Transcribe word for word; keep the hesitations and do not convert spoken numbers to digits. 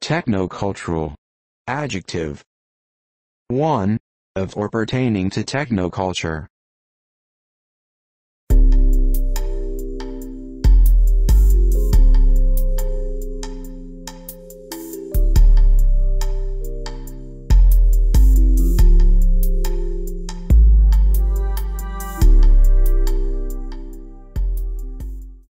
Technocultural. Adjective. one. Of or pertaining to technoculture.